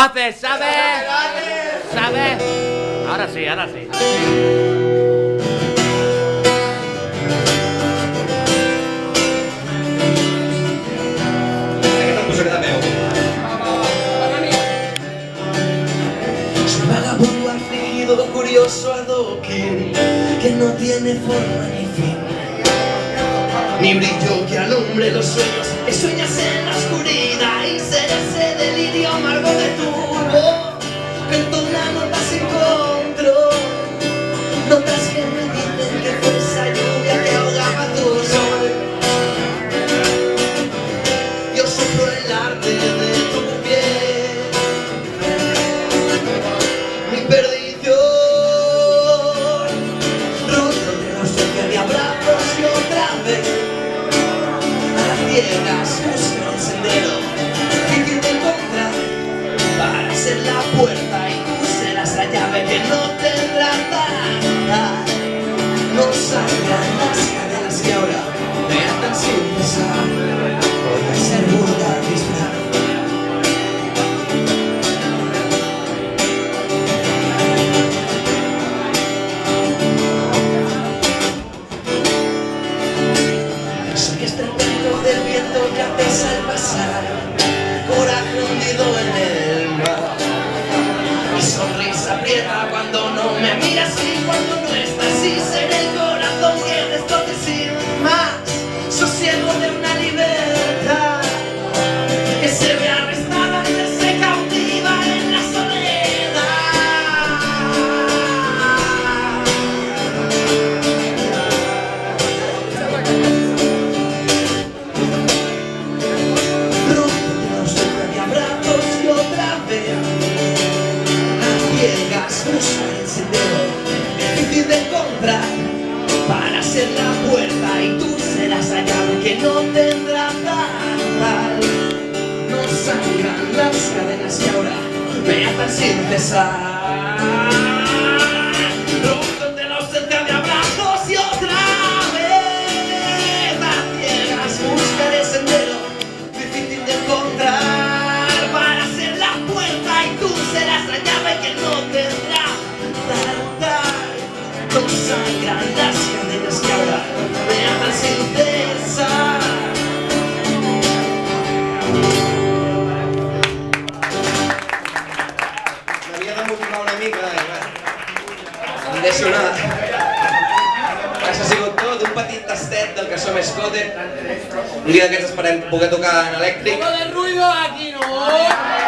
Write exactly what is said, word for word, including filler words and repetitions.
¡Haces! ¿Sabes? ¿Sabes? Ahora sí, ahora sí. Soy vagabundo afligido, curioso adoquín, que no tiene forma ni fin, ni brillo que alumbre los sueños, que sueñas en la oscuridad y ser ese delirio amargo de tu voz, que entona notas sin control, notas que me dicen que fue esa lluvia que ahogaba tu sol. Yo soplo el arte de tu piel, mi perdición, roto de los cerca de abrazos y otra vez a ciegas busco el sendero, difícil de encontrar, para ser la puerta y tú serás la llave que no tendrá tanta. No salgan las cadenas que ahora me atan sin pesar, voy a ser vulgar disfraz. Soy este canto del viento que haces al pasar, coraje hundido en el mar. Mi sonrisa aprieta cuando no me miras y cuando no estás, y seré el corazón que destroce sin más, sosiego de una libertad que se ve arrestada antes se cautiva en la soledad. Y otra vez a ciegas buscar el sendero, difícil de encontrar, para ser la puerta y tú serás la llave que no tendrá tal. No salgan las cadenas que ahora me atan sin cesar, roto de la ausencia de abrazos y otra vez a ciegas buscar el sendero, difícil de encontrar, serás la llave que no tendrá tardar. No sangran las cadenas que ahora me atan sin cesar. M'havia de motivar una mica i bé, em deixo anar. Això ha sigut tot, un petit tastet del que som Escote. Un dia d'aquests esperem poder tocar en elèctric. ¡Poco de ruido aquí, no!